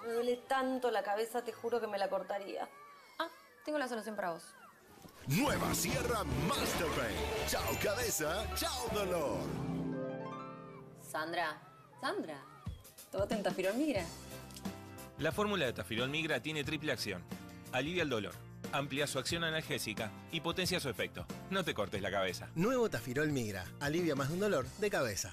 Me duele tanto la cabeza, te juro que me la cortaría. Ah, tengo la solución para vos. Nueva Sierra Master Pain. Chao cabeza, chao dolor. Sandra, tómate un Tafirol Migra. La fórmula de Tafirol Migra tiene triple acción. Alivia el dolor, amplia su acción analgésica y potencia su efecto. No te cortes la cabeza. Nuevo Tafirol Migra. Alivia más de un dolor de cabeza.